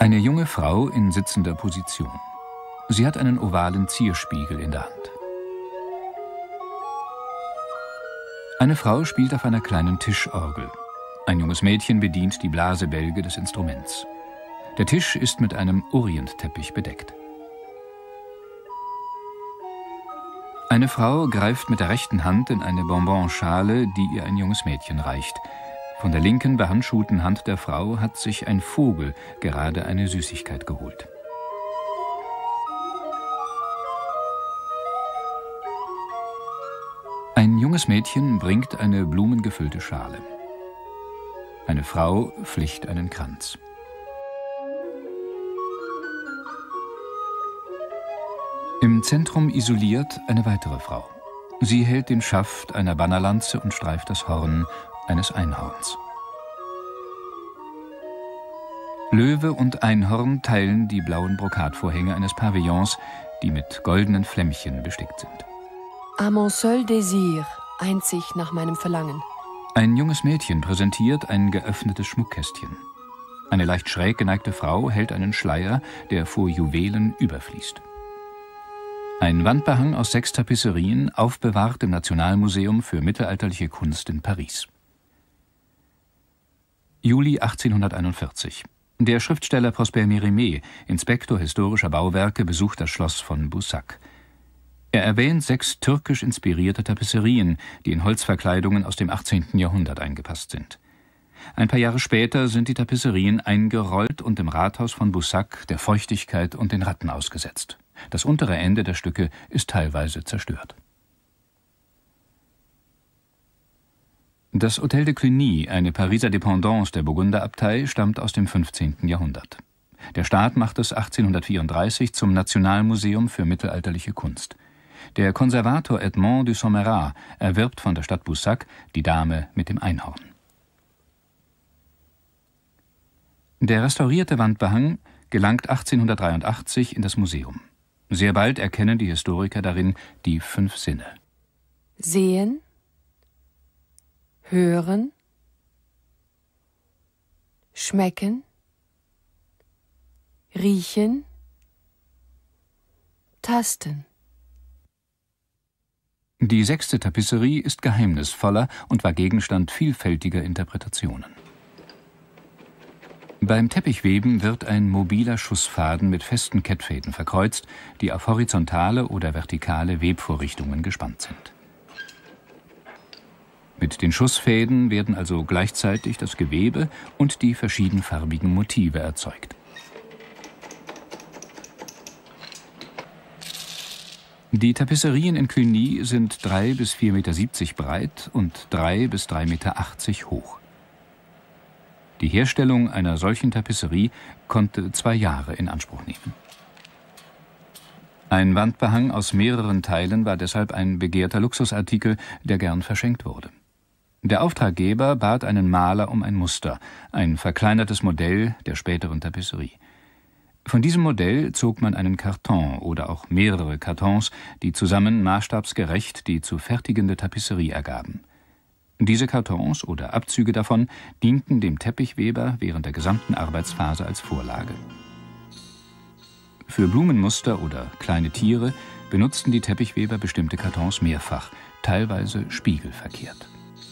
Eine junge Frau in sitzender Position. Sie hat einen ovalen Zierspiegel in der Hand. Eine Frau spielt auf einer kleinen Tischorgel. Ein junges Mädchen bedient die Blasebälge des Instruments. Der Tisch ist mit einem Orientteppich bedeckt. Eine Frau greift mit der rechten Hand in eine Bonbonschale, die ihr ein junges Mädchen reicht. Von der linken, behandschuhten Hand der Frau hat sich ein Vogel gerade eine Süßigkeit geholt. Ein junges Mädchen bringt eine blumengefüllte Schale. Eine Frau flicht einen Kranz. Im Zentrum isoliert eine weitere Frau. Sie hält den Schaft einer Bannerlanze und streift das Horn eines Einhorns. Löwe und Einhorn teilen die blauen Brokatvorhänge eines Pavillons, die mit goldenen Flämmchen bestickt sind. À mon seul désir, einzig nach meinem Verlangen. Ein junges Mädchen präsentiert ein geöffnetes Schmuckkästchen. Eine leicht schräg geneigte Frau hält einen Schleier, der vor Juwelen überfließt. Ein Wandbehang aus 6 Tapisserien, aufbewahrt im Nationalmuseum für mittelalterliche Kunst in Paris. Juli 1841. Der Schriftsteller Prosper Mérimée, Inspektor historischer Bauwerke, besucht das Schloss von Boussac. Er erwähnt 6 türkisch inspirierte Tapisserien, die in Holzverkleidungen aus dem 18. Jahrhundert eingepasst sind. Ein paar Jahre später sind die Tapisserien eingerollt und im Rathaus von Boussac der Feuchtigkeit und den Ratten ausgesetzt. Das untere Ende der Stücke ist teilweise zerstört. Das Hôtel de Cluny, eine Pariser Dependance der Burgunderabtei, stammt aus dem 15. Jahrhundert. Der Staat macht es 1834 zum Nationalmuseum für mittelalterliche Kunst. Der Konservator Edmond de Sommerat erwirbt von der Stadt Boussac die Dame mit dem Einhorn. Der restaurierte Wandbehang gelangt 1883 in das Museum. Sehr bald erkennen die Historiker darin die 5 Sinne. Sehen, hören, schmecken, riechen, tasten. Die 6. Tapisserie ist geheimnisvoller und war Gegenstand vielfältiger Interpretationen. Beim Teppichweben wird ein mobiler Schussfaden mit festen Kettfäden verkreuzt, die auf horizontale oder vertikale Webvorrichtungen gespannt sind. Mit den Schussfäden werden also gleichzeitig das Gewebe und die verschiedenfarbigen Motive erzeugt. Die Tapisserien in Cluny sind 3 bis 4,70 Meter breit und 3 bis 3,80 Meter hoch. Die Herstellung einer solchen Tapisserie konnte 2 Jahre in Anspruch nehmen. Ein Wandbehang aus mehreren Teilen war deshalb ein begehrter Luxusartikel, der gern verschenkt wurde. Der Auftraggeber bat einen Maler um ein Muster, ein verkleinertes Modell der späteren Tapisserie. Von diesem Modell zog man einen Karton oder auch mehrere Kartons, die zusammen maßstabsgerecht die zu fertigende Tapisserie ergaben. Diese Kartons oder Abzüge davon dienten dem Teppichweber während der gesamten Arbeitsphase als Vorlage. Für Blumenmuster oder kleine Tiere benutzten die Teppichweber bestimmte Kartons mehrfach, teilweise spiegelverkehrt.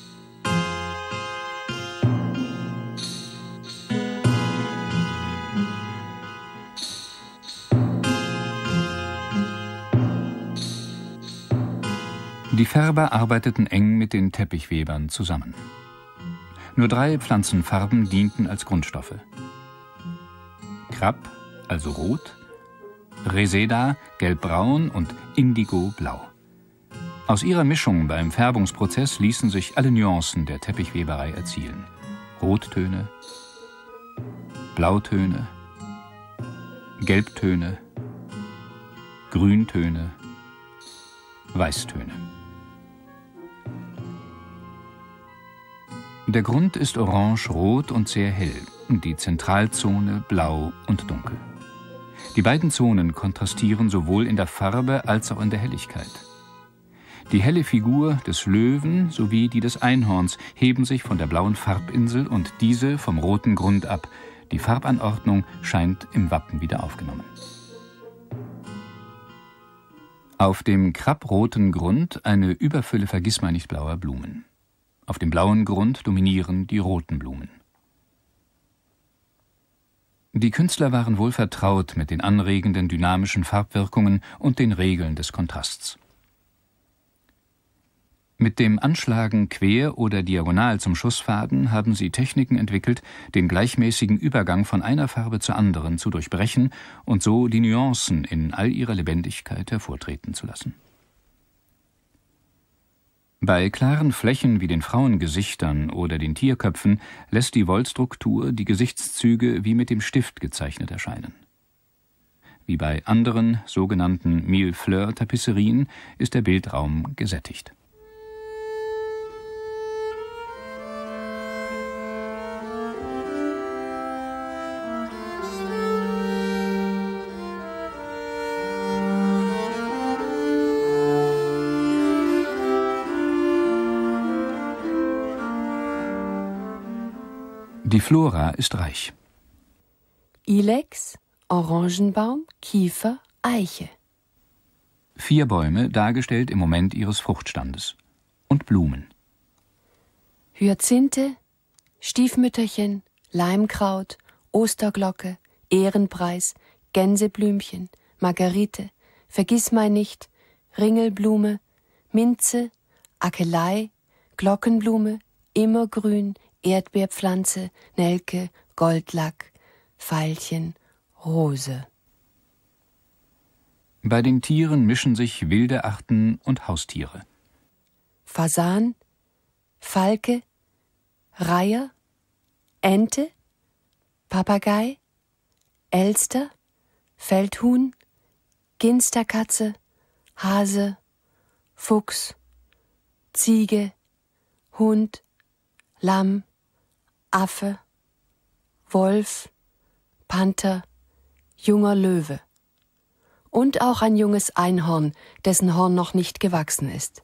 Die Färber arbeiteten eng mit den Teppichwebern zusammen. Nur 3 Pflanzenfarben dienten als Grundstoffe. Krab, also rot, Reseda, gelbbraun und Indigo-blau. Aus ihrer Mischung beim Färbungsprozess ließen sich alle Nuancen der Teppichweberei erzielen. Rottöne, Blautöne, Gelbtöne, Grüntöne, Weißtöne. Der Grund ist orange-rot und sehr hell, die Zentralzone blau und dunkel. Die beiden Zonen kontrastieren sowohl in der Farbe als auch in der Helligkeit. Die helle Figur des Löwen sowie die des Einhorns heben sich von der blauen Farbinsel und diese vom roten Grund ab, Die Farbanordnung scheint im Wappen wieder aufgenommen. Auf dem krabroten Grund eine Überfülle vergissmeinnichtblauer Blumen. Auf dem blauen Grund dominieren die roten Blumen. Die Künstler waren wohl vertraut mit den anregenden dynamischen Farbwirkungen und den Regeln des Kontrasts. Mit dem Anschlagen quer oder diagonal zum Schussfaden haben sie Techniken entwickelt, den gleichmäßigen Übergang von einer Farbe zur anderen zu durchbrechen und so die Nuancen in all ihrer Lebendigkeit hervortreten zu lassen. Bei klaren Flächen wie den Frauengesichtern oder den Tierköpfen lässt die Wollstruktur die Gesichtszüge wie mit dem Stift gezeichnet erscheinen. Wie bei anderen sogenannten Mille-Fleurs-Tapisserien ist der Bildraum gesättigt. Die Flora ist reich. Ilex, Orangenbaum, Kiefer, Eiche. 4 Bäume, dargestellt im Moment ihres Fruchtstandes. Und Blumen. Hyazinthe, Stiefmütterchen, Leimkraut, Osterglocke, Ehrenpreis, Gänseblümchen, Margerite, Vergissmeinnicht, Ringelblume, Minze, Akelei, Glockenblume, Immergrün, Erdbeerpflanze, Nelke, Goldlack, Veilchen, Rose. Bei den Tieren mischen sich wilde Arten und Haustiere. Fasan, Falke, Reiher, Ente, Papagei, Elster, Feldhuhn, Ginsterkatze, Hase, Fuchs, Ziege, Hund, Lamm, Affe, Wolf, Panther, junger Löwe. Und auch ein junges Einhorn, dessen Horn noch nicht gewachsen ist.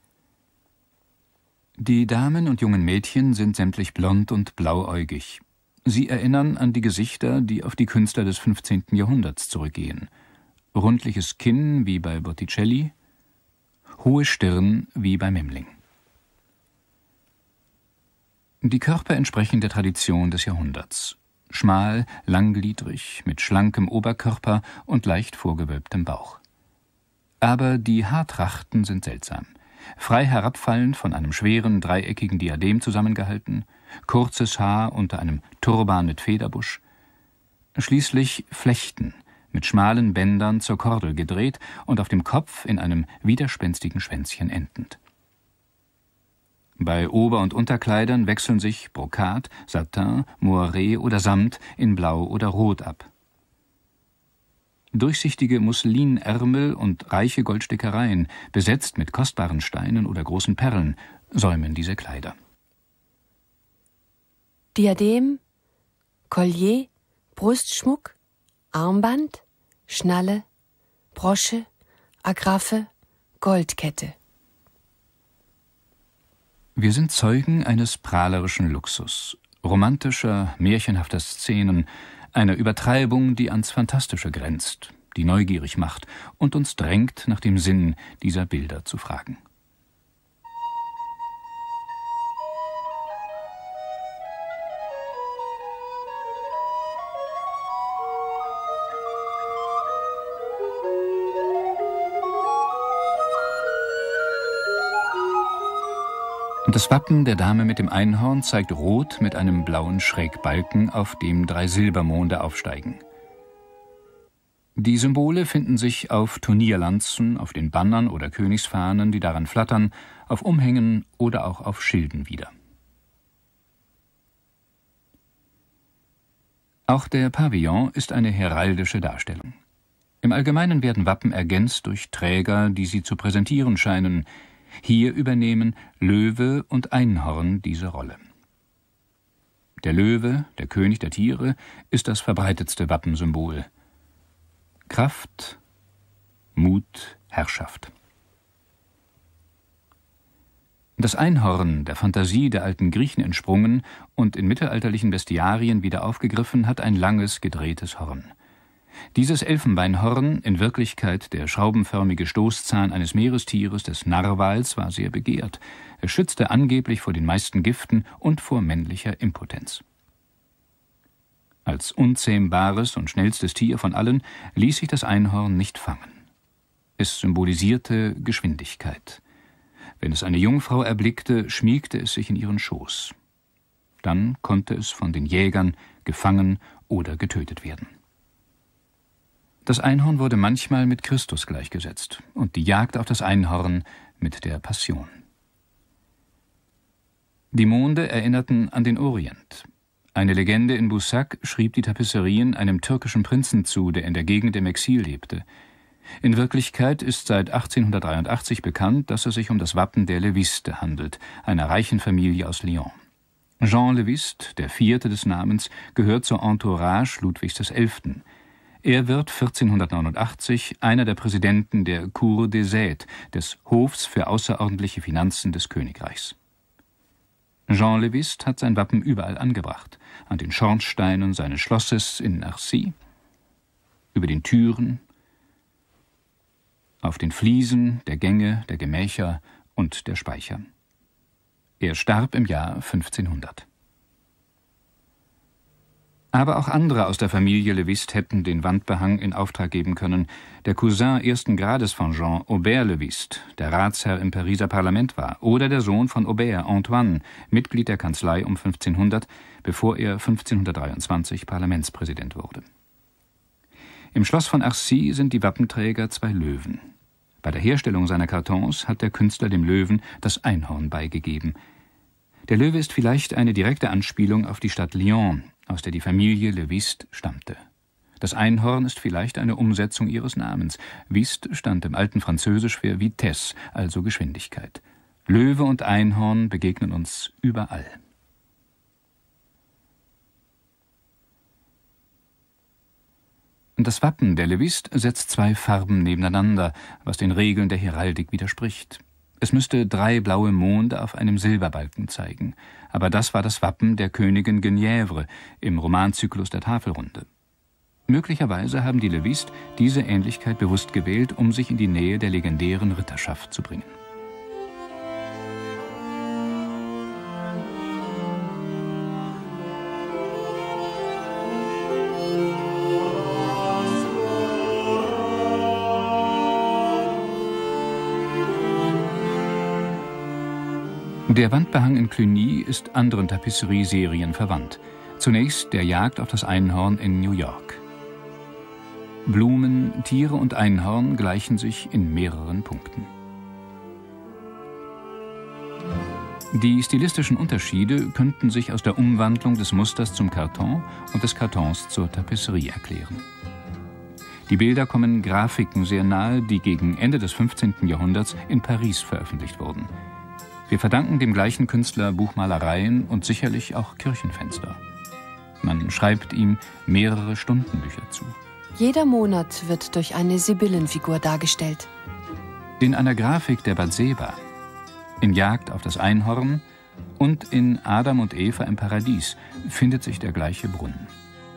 Die Damen und jungen Mädchen sind sämtlich blond und blauäugig. Sie erinnern an die Gesichter, die auf die Künstler des 15. Jahrhunderts zurückgehen. Rundliches Kinn wie bei Botticelli, hohe Stirn wie bei Memling. Die Körper entsprechen der Tradition des Jahrhunderts. Schmal, langgliedrig, mit schlankem Oberkörper und leicht vorgewölbtem Bauch. Aber die Haartrachten sind seltsam. Frei herabfallend, von einem schweren, dreieckigen Diadem zusammengehalten, kurzes Haar unter einem Turban mit Federbusch. Schließlich Flechten, mit schmalen Bändern zur Kordel gedreht und auf dem Kopf in einem widerspenstigen Schwänzchen endend. Bei Ober- und Unterkleidern wechseln sich Brokat, Satin, Moiré oder Samt in Blau oder Rot ab. Durchsichtige Muslinärmel und reiche Goldstickereien, besetzt mit kostbaren Steinen oder großen Perlen, säumen diese Kleider. Diadem, Collier, Brustschmuck, Armband, Schnalle, Brosche, Agraffe, Goldkette. Wir sind Zeugen eines prahlerischen Luxus, romantischer, märchenhafter Szenen, einer Übertreibung, die ans Fantastische grenzt, die neugierig macht und uns drängt, nach dem Sinn dieser Bilder zu fragen. Das Wappen der Dame mit dem Einhorn zeigt Rot mit einem blauen Schrägbalken, auf dem 3 Silbermonde aufsteigen. Die Symbole finden sich auf Turnierlanzen, auf den Bannern oder Königsfahnen, die daran flattern, auf Umhängen oder auch auf Schilden wieder. Auch der Pavillon ist eine heraldische Darstellung. Im Allgemeinen werden Wappen ergänzt durch Träger, die sie zu präsentieren scheinen. Hier übernehmen Löwe und Einhorn diese Rolle. Der Löwe, der König der Tiere, ist das verbreitetste Wappensymbol. Kraft, Mut, Herrschaft. Das Einhorn, der Fantasie der alten Griechen entsprungen und in mittelalterlichen Bestiarien wieder aufgegriffen, hat ein langes, gedrehtes Horn. Dieses Elfenbeinhorn, in Wirklichkeit der schraubenförmige Stoßzahn eines Meerestieres, des Narwals, war sehr begehrt. Es schützte angeblich vor den meisten Giften und vor männlicher Impotenz. Als unzähmbares und schnellstes Tier von allen ließ sich das Einhorn nicht fangen. Es symbolisierte Geschwindigkeit. Wenn es eine Jungfrau erblickte, schmiegte es sich in ihren Schoß. Dann konnte es von den Jägern gefangen oder getötet werden. Das Einhorn wurde manchmal mit Christus gleichgesetzt und die Jagd auf das Einhorn mit der Passion. Die Monde erinnerten an den Orient. Eine Legende in Boussac schrieb die Tapisserien einem türkischen Prinzen zu, der in der Gegend im Exil lebte. In Wirklichkeit ist seit 1883 bekannt, dass es sich um das Wappen der Leviste handelt, einer reichen Familie aus Lyon. Jean Leviste, der Vierte des Namens, gehört zur Entourage Ludwigs XI. Er wird 1489 einer der Präsidenten der Cour des Aides, des Hofs für außerordentliche Finanzen des Königreichs. Jean Leviste hat sein Wappen überall angebracht, an den Schornsteinen seines Schlosses in Narcy, über den Türen, auf den Fliesen der Gänge, der Gemächer und der Speicher. Er starb im Jahr 1500. Aber auch andere aus der Familie Leviste hätten den Wandbehang in Auftrag geben können. Der Cousin ersten Grades von Jean, Aubert Leviste, der Ratsherr im Pariser Parlament war, oder der Sohn von Aubert, Antoine, Mitglied der Kanzlei um 1500, bevor er 1523 Parlamentspräsident wurde. Im Schloss von Arcy sind die Wappenträger zwei Löwen. Bei der Herstellung seiner Kartons hat der Künstler dem Löwen das Einhorn beigegeben. Der Löwe ist vielleicht eine direkte Anspielung auf die Stadt Lyon, aus der die Familie Leviste stammte. Das Einhorn ist vielleicht eine Umsetzung ihres Namens. Viste stand im alten Französisch für Vitesse, also Geschwindigkeit. Löwe und Einhorn begegnen uns überall. Das Wappen der Leviste setzt zwei Farben nebeneinander, was den Regeln der Heraldik widerspricht. Es müsste 3 blaue Monde auf einem Silberbalken zeigen. Aber das war das Wappen der Königin Guenièvre im Romanzyklus der Tafelrunde. Möglicherweise haben die Leviste diese Ähnlichkeit bewusst gewählt, um sich in die Nähe der legendären Ritterschaft zu bringen. Der Wandbehang in Cluny ist anderen Tapisserieserien verwandt. Zunächst der Jagd auf das Einhorn in New York. Blumen, Tiere und Einhorn gleichen sich in mehreren Punkten. Die stilistischen Unterschiede könnten sich aus der Umwandlung des Musters zum Karton und des Kartons zur Tapisserie erklären. Die Bilder kommen Grafiken sehr nahe, die gegen Ende des 15. Jahrhunderts in Paris veröffentlicht wurden. Wir verdanken dem gleichen Künstler Buchmalereien und sicherlich auch Kirchenfenster. Man schreibt ihm mehrere Stundenbücher zu. Jeder Monat wird durch eine Sibyllenfigur dargestellt. In einer Grafik der Bathseba, in Jagd auf das Einhorn und in Adam und Eva im Paradies findet sich der gleiche Brunnen.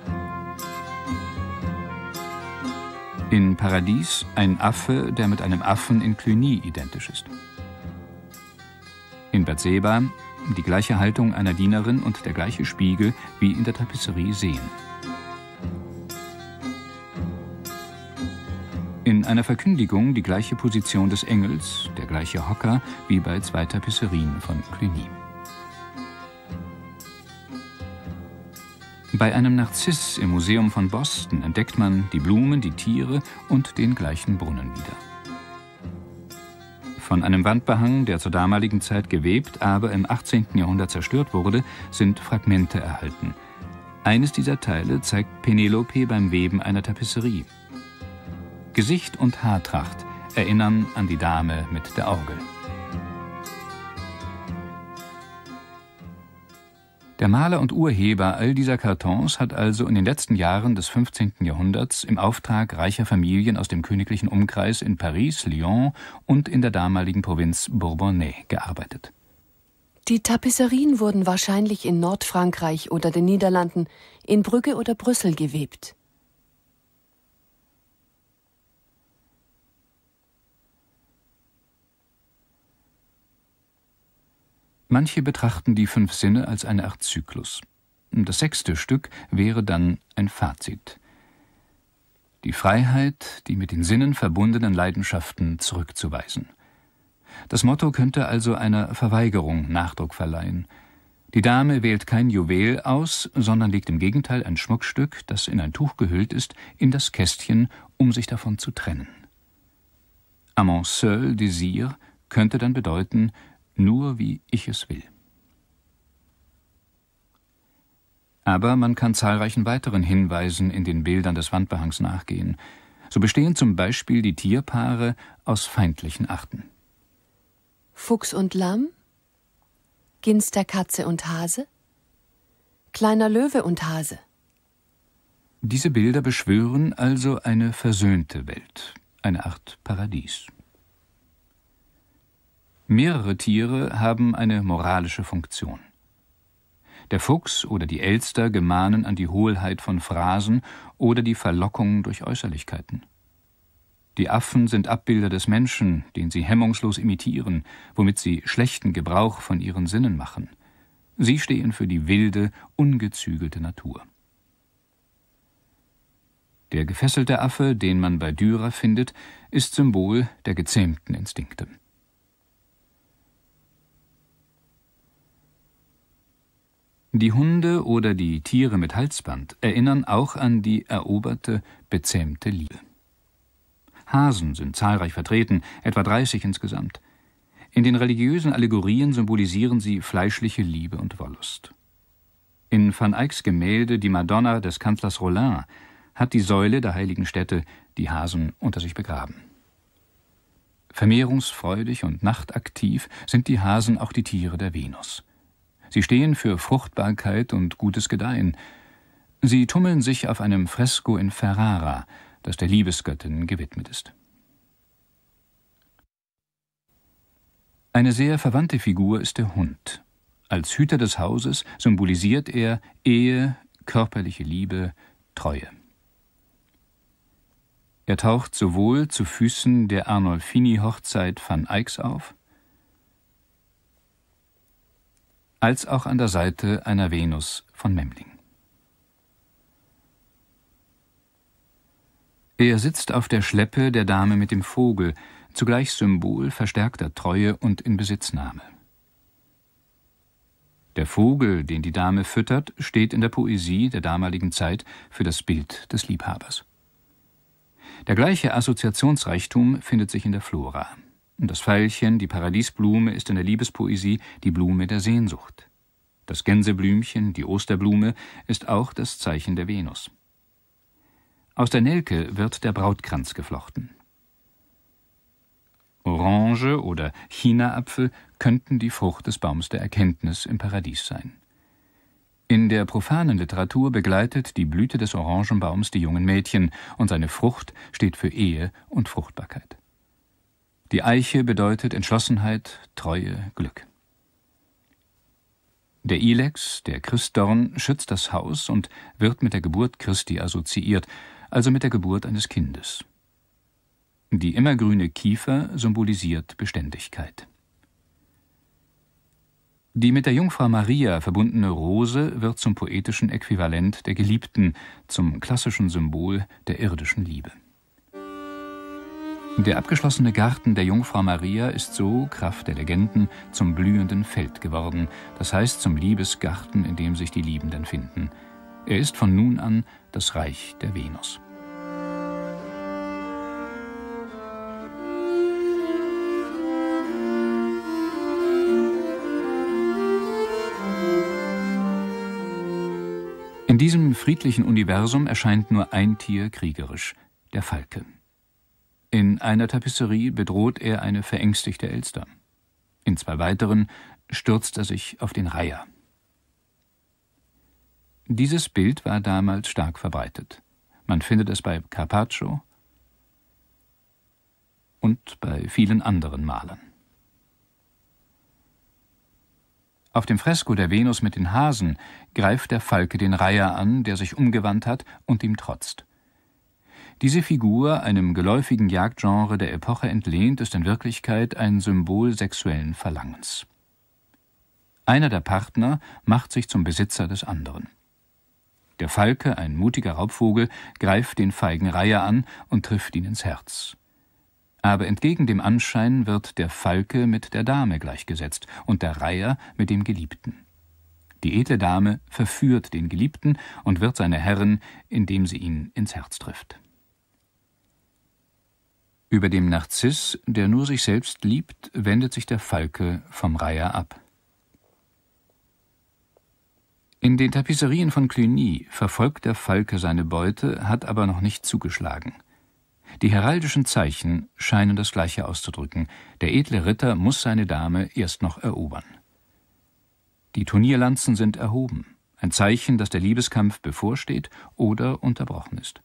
In Paradies ein Affe, der mit einem Affen in Cluny identisch ist. In Bathseba die gleiche Haltung einer Dienerin und der gleiche Spiegel wie in der Tapisserie sehen. In einer Verkündigung die gleiche Position des Engels, der gleiche Hocker wie bei 2 Tapisserien von Cluny. Bei einem Narziss im Museum von Boston entdeckt man die Blumen, die Tiere und den gleichen Brunnen wieder. Von einem Wandbehang, der zur damaligen Zeit gewebt, aber im 18. Jahrhundert zerstört wurde, sind Fragmente erhalten. Eines dieser Teile zeigt Penelope beim Weben einer Tapisserie. Gesicht und Haartracht erinnern an die Dame mit der Orgel. Der Maler und Urheber all dieser Kartons hat also in den letzten Jahren des 15. Jahrhunderts im Auftrag reicher Familien aus dem königlichen Umkreis in Paris, Lyon und in der damaligen Provinz Bourbonnais gearbeitet. Die Tapisserien wurden wahrscheinlich in Nordfrankreich oder den Niederlanden, in Brügge oder Brüssel gewebt. Manche betrachten die 5 Sinne als eine Art Zyklus. Das 6. Stück wäre dann ein Fazit. Die Freiheit, die mit den Sinnen verbundenen Leidenschaften zurückzuweisen. Das Motto könnte also einer Verweigerung Nachdruck verleihen. Die Dame wählt kein Juwel aus, sondern legt im Gegenteil ein Schmuckstück, das in ein Tuch gehüllt ist, in das Kästchen, um sich davon zu trennen. À mon seul désir könnte dann bedeuten, nur wie ich es will. Aber man kann zahlreichen weiteren Hinweisen in den Bildern des Wandbehangs nachgehen. So bestehen zum Beispiel die Tierpaare aus feindlichen Arten. Fuchs und Lamm, Ginsterkatze und Hase, kleiner Löwe und Hase. Diese Bilder beschwören also eine versöhnte Welt, eine Art Paradies. Mehrere Tiere haben eine moralische Funktion. Der Fuchs oder die Elster gemahnen an die Hohlheit von Phrasen oder die Verlockung durch Äußerlichkeiten. Die Affen sind Abbilder des Menschen, den sie hemmungslos imitieren, womit sie schlechten Gebrauch von ihren Sinnen machen. Sie stehen für die wilde, ungezügelte Natur. Der gefesselte Affe, den man bei Dürer findet, ist Symbol der gezähmten Instinkte. Die Hunde oder die Tiere mit Halsband erinnern auch an die eroberte, bezähmte Liebe. Hasen sind zahlreich vertreten, etwa 30 insgesamt. In den religiösen Allegorien symbolisieren sie fleischliche Liebe und Wollust. In Van Eycks Gemälde Die Madonna des Kanzlers Rollin hat die Säule der heiligen Stätte die Hasen unter sich begraben. Vermehrungsfreudig und nachtaktiv sind die Hasen auch die Tiere der Venus. Sie stehen für Fruchtbarkeit und gutes Gedeihen. Sie tummeln sich auf einem Fresko in Ferrara, das der Liebesgöttin gewidmet ist. Eine sehr verwandte Figur ist der Hund. Als Hüter des Hauses symbolisiert er Ehe, körperliche Liebe, Treue. Er taucht sowohl zu Füßen der Arnolfini-Hochzeit Van Eycks auf, als auch an der Seite einer Venus von Memling. Er sitzt auf der Schleppe der Dame mit dem Vogel, zugleich Symbol verstärkter Treue und Inbesitznahme. Der Vogel, den die Dame füttert, steht in der Poesie der damaligen Zeit für das Bild des Liebhabers. Der gleiche Assoziationsreichtum findet sich in der Flora. Das Veilchen, die Paradiesblume, ist in der Liebespoesie die Blume der Sehnsucht. Das Gänseblümchen, die Osterblume, ist auch das Zeichen der Venus. Aus der Nelke wird der Brautkranz geflochten. Orange oder Chinaapfel könnten die Frucht des Baums der Erkenntnis im Paradies sein. In der profanen Literatur begleitet die Blüte des Orangenbaums die jungen Mädchen und seine Frucht steht für Ehe und Fruchtbarkeit. Die Eiche bedeutet Entschlossenheit, Treue, Glück. Der Ilex, der Christdorn, schützt das Haus und wird mit der Geburt Christi assoziiert, also mit der Geburt eines Kindes. Die immergrüne Kiefer symbolisiert Beständigkeit. Die mit der Jungfrau Maria verbundene Rose wird zum poetischen Äquivalent der Geliebten, zum klassischen Symbol der irdischen Liebe. Der abgeschlossene Garten der Jungfrau Maria ist so, Kraft der Legenden, zum blühenden Feld geworden, das heißt zum Liebesgarten, in dem sich die Liebenden finden. Er ist von nun an das Reich der Venus. In diesem friedlichen Universum erscheint nur ein Tier kriegerisch, der Falke. In einer Tapisserie bedroht er eine verängstigte Elster. In 2 weiteren stürzt er sich auf den Reiher. Dieses Bild war damals stark verbreitet. Man findet es bei Carpaccio und bei vielen anderen Malern. Auf dem Fresko der Venus mit den Hasen greift der Falke den Reiher an, der sich umgewandt hat und ihm trotzt. Diese Figur, einem geläufigen Jagdgenre der Epoche entlehnt, ist in Wirklichkeit ein Symbol sexuellen Verlangens. Einer der Partner macht sich zum Besitzer des anderen. Der Falke, ein mutiger Raubvogel, greift den feigen Reiher an und trifft ihn ins Herz. Aber entgegen dem Anschein wird der Falke mit der Dame gleichgesetzt und der Reiher mit dem Geliebten. Die edle Dame verführt den Geliebten und wird seine Herrin, indem sie ihn ins Herz trifft. Über dem Narziss, der nur sich selbst liebt, wendet sich der Falke vom Reiher ab. In den Tapisserien von Cluny verfolgt der Falke seine Beute, hat aber noch nicht zugeschlagen. Die heraldischen Zeichen scheinen das Gleiche auszudrücken. Der edle Ritter muss seine Dame erst noch erobern. Die Turnierlanzen sind erhoben, ein Zeichen, dass der Liebeskampf bevorsteht oder unterbrochen ist.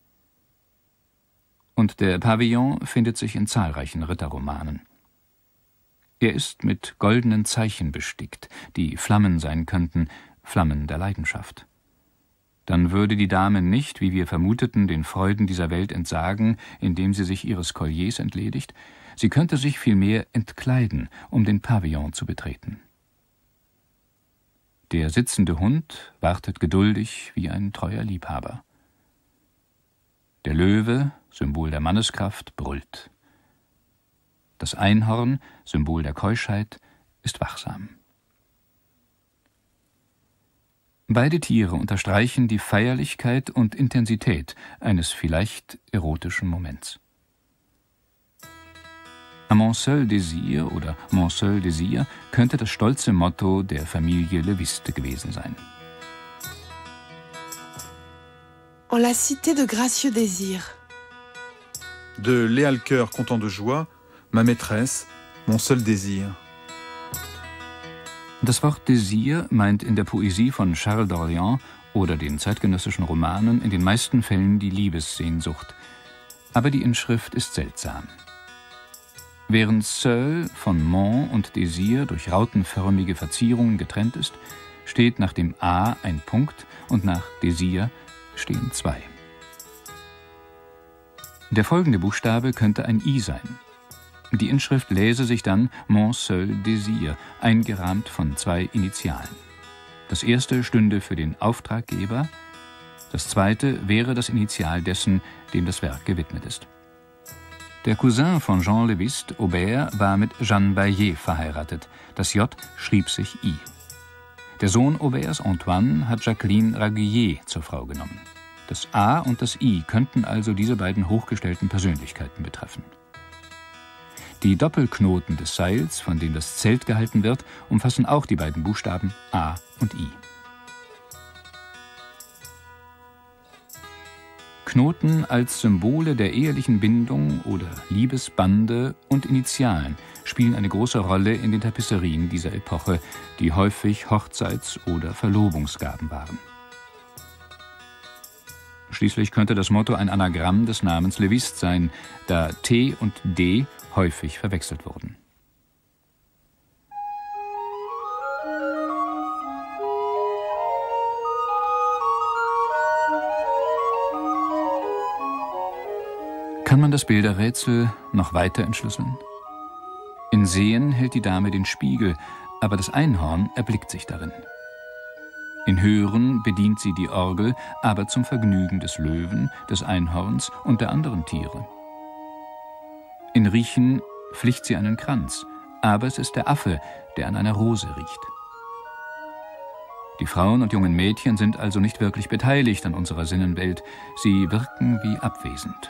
Und der Pavillon findet sich in zahlreichen Ritterromanen. Er ist mit goldenen Zeichen bestickt, die Flammen sein könnten, Flammen der Leidenschaft. Dann würde die Dame nicht, wie wir vermuteten, den Freuden dieser Welt entsagen, indem sie sich ihres Colliers entledigt, sie könnte sich vielmehr entkleiden, um den Pavillon zu betreten. Der sitzende Hund wartet geduldig wie ein treuer Liebhaber. Der Löwe, Symbol der Manneskraft, brüllt. Das Einhorn, Symbol der Keuschheit, ist wachsam. Beide Tiere unterstreichen die Feierlichkeit und Intensität eines vielleicht erotischen Moments. À mon seul désir oder Mon seul désir könnte das stolze Motto der Familie Leviste gewesen sein. En la cité de gracieux désirs. De Léa Cœur, content de joie, ma maîtresse, mon seul désir. Das Wort Désir meint in der Poesie von Charles d'Orléans oder den zeitgenössischen Romanen in den meisten Fällen die Liebessehnsucht. Aber die Inschrift ist seltsam. Während Seul von Mon und Désir durch rautenförmige Verzierungen getrennt ist, steht nach dem A ein Punkt und nach Désir stehen zwei. Der folgende Buchstabe könnte ein I sein. Die Inschrift läse sich dann Mon seul désir, eingerahmt von zwei Initialen. Das erste stünde für den Auftraggeber, das zweite wäre das Initial dessen, dem das Werk gewidmet ist. Der Cousin von Jean Leviste, Aubert, war mit Jeanne Baillet verheiratet. Das J schrieb sich I. Der Sohn Auberts, Antoine, hat Jacqueline Raguillet zur Frau genommen. Das A und das I könnten also diese beiden hochgestellten Persönlichkeiten betreffen. Die Doppelknoten des Seils, von denen das Zelt gehalten wird, umfassen auch die beiden Buchstaben A und I. Knoten als Symbole der ehelichen Bindung oder Liebesbande und Initialen spielen eine große Rolle in den Tapisserien dieser Epoche, die häufig Hochzeits- oder Verlobungsgaben waren. Schließlich könnte das Motto ein Anagramm des Namens Leviste sein, da T und D häufig verwechselt wurden. Kann man das Bilderrätsel noch weiter entschlüsseln? In Sehen hält die Dame den Spiegel, aber das Einhorn erblickt sich darin. In Hören bedient sie die Orgel, aber zum Vergnügen des Löwen, des Einhorns und der anderen Tiere. In Riechen flicht sie einen Kranz, aber es ist der Affe, der an einer Rose riecht. Die Frauen und jungen Mädchen sind also nicht wirklich beteiligt an unserer Sinnenwelt, sie wirken wie abwesend.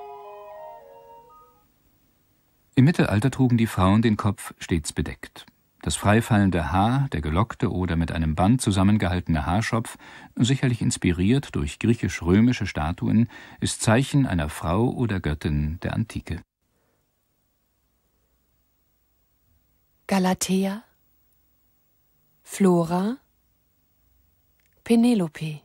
Im Mittelalter trugen die Frauen den Kopf stets bedeckt. Das freifallende Haar, der gelockte oder mit einem Band zusammengehaltene Haarschopf, sicherlich inspiriert durch griechisch-römische Statuen, ist Zeichen einer Frau oder Göttin der Antike. Galatea, Flora, Penelope.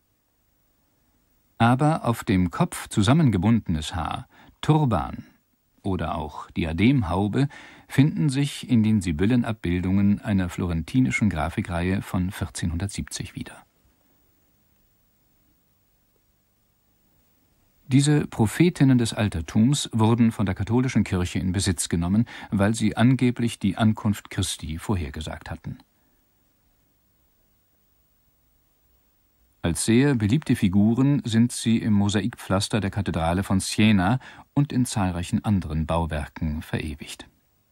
Aber auf dem Kopf zusammengebundenes Haar, Turban, oder auch Diademhaube finden sich in den Sibyllenabbildungen einer florentinischen Grafikreihe von 1470 wieder. Diese Prophetinnen des Altertums wurden von der katholischen Kirche in Besitz genommen, weil sie angeblich die Ankunft Christi vorhergesagt hatten. Als sehr beliebte Figuren sind sie im Mosaikpflaster der Kathedrale von Siena und in zahlreichen anderen Bauwerken verewigt.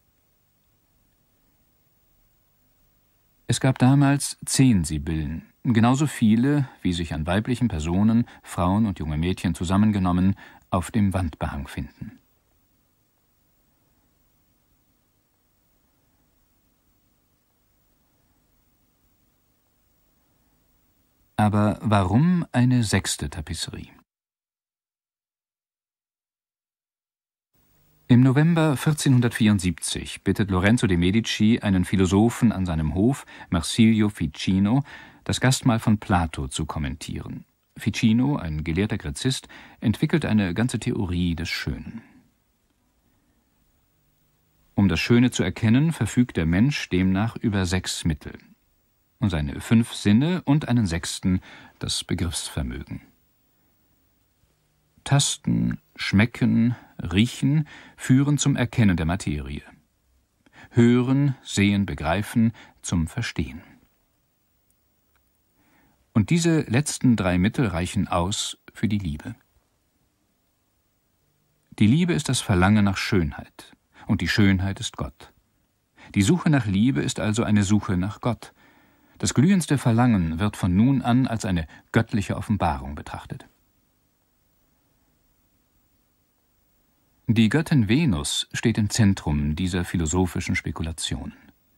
Es gab damals 10 Sibyllen, genauso viele, wie sich an weiblichen Personen, Frauen und junge Mädchen zusammengenommen, auf dem Wandbehang finden. Aber warum eine 6. Tapisserie? Im November 1474 bittet Lorenzo de' Medici einen Philosophen an seinem Hof, Marsilio Ficino, das Gastmahl von Plato zu kommentieren. Ficino, ein gelehrter Gräzist, entwickelt eine ganze Theorie des Schönen. Um das Schöne zu erkennen, verfügt der Mensch demnach über 6 Mittel. Seine 5 Sinne und einen 6., das Begriffsvermögen. Tasten, Schmecken, Riechen führen zum Erkennen der Materie. Hören, Sehen, Begreifen zum Verstehen. Und diese letzten 3 Mittel reichen aus für die Liebe. Die Liebe ist das Verlangen nach Schönheit, und die Schönheit ist Gott. Die Suche nach Liebe ist also eine Suche nach Gott. Das glühendste Verlangen wird von nun an als eine göttliche Offenbarung betrachtet. Die Göttin Venus steht im Zentrum dieser philosophischen Spekulationen.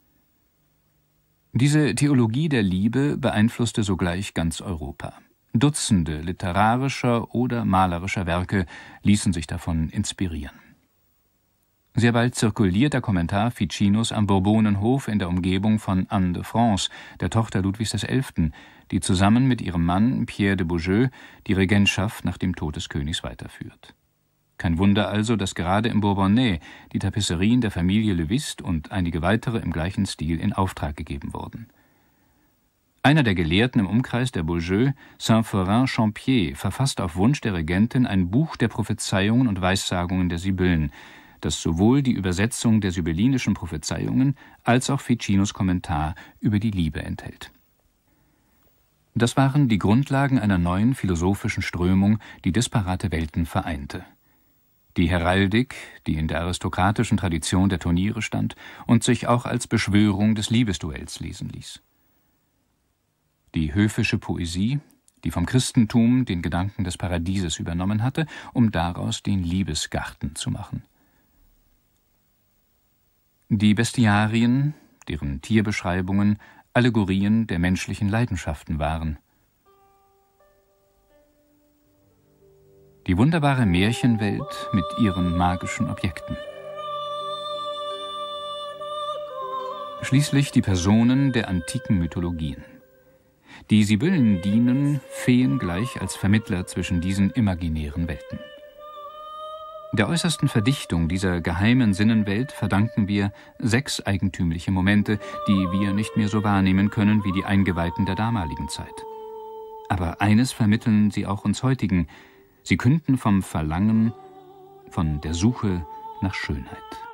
Diese Theologie der Liebe beeinflusste sogleich ganz Europa. Dutzende literarischer oder malerischer Werke ließen sich davon inspirieren. Sehr bald zirkuliert der Kommentar Ficinos am Bourbonenhof in der Umgebung von Anne de France, der Tochter Ludwigs XI., die zusammen mit ihrem Mann Pierre de Beaujeu die Regentschaft nach dem Tod des Königs weiterführt. Kein Wunder also, dass gerade im Bourbonnais die Tapisserien der Familie Le Vist und einige weitere im gleichen Stil in Auftrag gegeben wurden. Einer der Gelehrten im Umkreis der Beaujeu, Saint-Forin-Champier, verfasst auf Wunsch der Regentin ein Buch der Prophezeiungen und Weissagungen der Sibyllen, das sowohl die Übersetzung der sibyllinischen Prophezeiungen als auch Ficinos Kommentar über die Liebe enthält. Das waren die Grundlagen einer neuen philosophischen Strömung, die disparate Welten vereinte. Die Heraldik, die in der aristokratischen Tradition der Turniere stand und sich auch als Beschwörung des Liebesduells lesen ließ. Die höfische Poesie, die vom Christentum den Gedanken des Paradieses übernommen hatte, um daraus den Liebesgarten zu machen. Die Bestiarien, deren Tierbeschreibungen Allegorien der menschlichen Leidenschaften waren. Die wunderbare Märchenwelt mit ihren magischen Objekten. Schließlich die Personen der antiken Mythologien. Die Sibyllen dienen Feen gleich als Vermittler zwischen diesen imaginären Welten. Der äußersten Verdichtung dieser geheimen Sinnenwelt verdanken wir 6 eigentümliche Momente, die wir nicht mehr so wahrnehmen können wie die Eingeweihten der damaligen Zeit. Aber eines vermitteln sie auch uns heutigen: Sie künden vom Verlangen, von der Suche nach Schönheit.